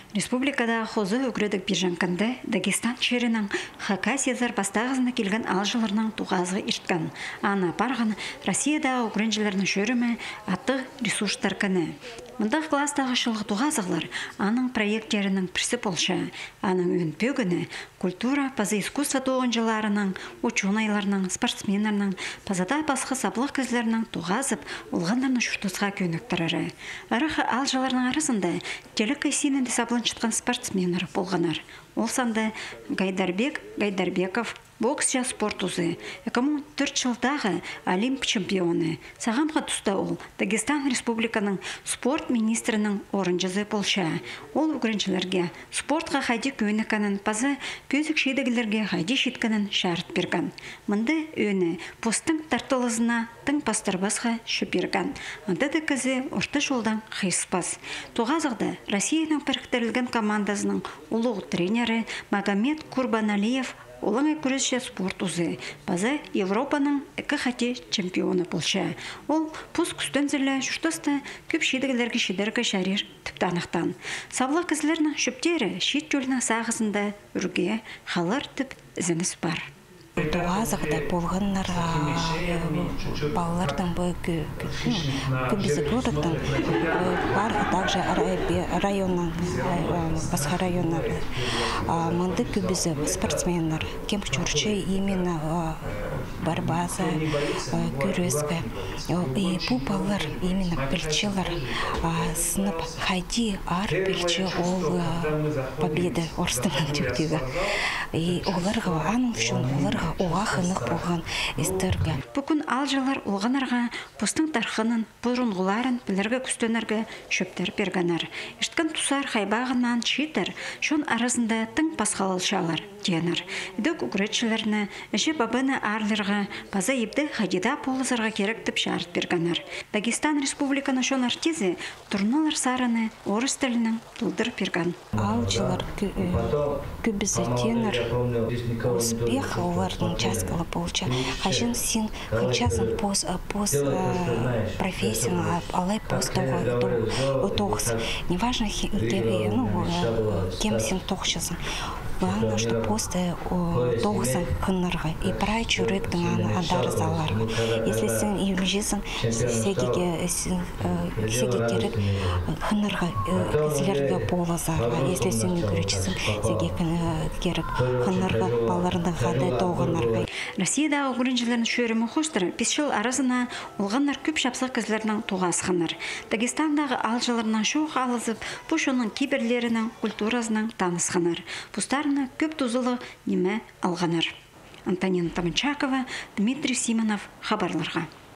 Республикада хозы үкредік биржанканды Дагестан черінің Хакасиязар бастағызына келген алжыларының туғазғы ирткан. Ана парған Россияда украинжиларының шөрімі атты ресурстар кіні. Мұндақ кластағы шылғы туғазығылар аның проекттерінің пірсі болша. Аның өн пөгіні культура, пазы искусства тоғынжыларының, учунайларының, спортсменларының, пазада басқы саблық көзлерінің туғазып, олғандарының шүртузға көніктірірі. Арығы алжыларының арасында телік кайсинінде саблын шытқан спортсменлар болғанар. Ол санды Гайдарбеков, боксча спорт узы, 2004 жылдағы олимп чемпионы. Сағамға тұста ол Дагестан Республиканың спорт министрінің орынжызы болша. Ол үгіріншілерге спортқа қайди көніканын, пазы көзік шейдігілерге қайди шетканын шарт берген. Мұнды өні постың тартылызына тың пастырбасға шөперган. Андады кізі орты жолдан қиыспас. Тоғазығда Россияның біріктірілген командасының ұлығы тренері Магомед Курбаналиев олың күресші спорт ұзы. Базы Европаның әкі қате чемпионы болша. Ол пұс күстен зілі жүштасты көп шедігілерге шедергі шарир тіпті анықтан. Саблық кізлерінің шөптері шет жөлінің сағызында үрге қалар тіп ізініс бар. Туғазықта болғандар балалардың көбізі көріктің бар, также районның, басқа райондар. Мұнды көбізі спортсменлар, кем жүрші именно барбаза, күрескі. Бұл балалар именно білчілер сынып қайди ар білчі ол победы орыстығын түйіктегі. Оларға аның үшін оларға оға қынық болған естергі. Бүгін алжалар олғанарға постың тарқынын, бұрынғыларын білергі күстенерге шөптер бергенер. Ішткін тұсар қайбағынан шетер, шон арасында тың пасқалалшалар денер. Үдік үкіретшілеріні іші бабыны арларға, база ебді қадида полызарға керектіп шарт бергенер. Дагестан Республиканы шон артезі тұрналар сарыны орыс тілінің тұлдыр берген. Алжалар көбізі тенер успех олардың участкалы болча. Қажын сен қынчасын пост профессияны алай пост тоғыз. Неважно, кем сен тоғышасың. Главное, что после тоғызын қынырғы. И прай чүректің адары заларға. Если сен үйілжесің, сеге керек қынырғы кізлерге болазарға. Если сен үйгіречесің, сеге керек қынырғы баларының қады тоғынарға. Россияда ұғырынжыларын шөрімі қоштыры 5 жыл арасына олғанлар көп шапсық кізлерінің туғасқанар. Дагестандағы алжыларынан шоқ алызып, бұшының кейбірлерінің культурасының танысқанар. Бұстарына көп тұзылы неме алғанар. Антонина Таманчакова, Дмитрий Симонов хабарларға.